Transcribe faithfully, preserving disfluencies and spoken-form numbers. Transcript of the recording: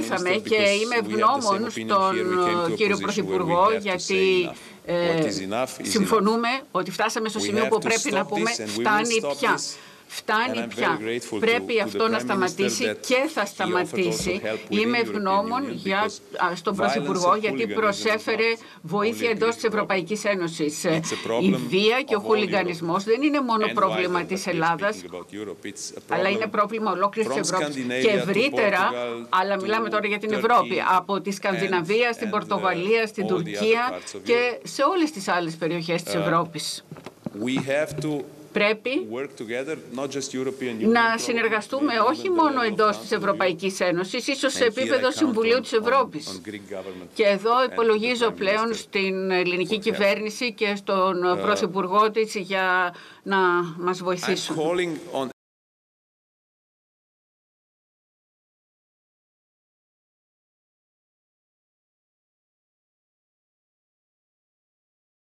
μπορέσαμε και είμαι ευγνώμων στον κύριο Πρωθυπουργό γιατί ε, συμφωνούμε ότι φτάσαμε στο σημείο που πρέπει να πούμε φτάνει πια. Φτάνει πια. Πρέπει αυτό να σταματήσει και θα σταματήσει. Είμαι ευγνώμων για, στον Πρωθυπουργό γιατί προσέφερε βοήθεια εντός της Ευρωπαϊκής Ένωσης. Η βία και ο χουλιγανισμός δεν είναι μόνο πρόβλημα της Ελλάδας, αλλά είναι πρόβλημα ολόκληρης της Ευρώπης και ευρύτερα, αλλά μιλάμε τώρα για την Ευρώπη, από τη Σκανδιναβία στην Πορτογαλία, στην Τουρκία και σε όλες τις άλλες περιοχές της Ευρώπης. Πρέπει να συνεργαστούμε όχι μόνο εντός της Ευρωπαϊκής Ένωσης, ίσως σε επίπεδο Συμβουλίου της Ευρώπης. Και εδώ υπολογίζω πλέον στην ελληνική κυβέρνηση και στον Πρωθυπουργό της για να μας βοηθήσουν.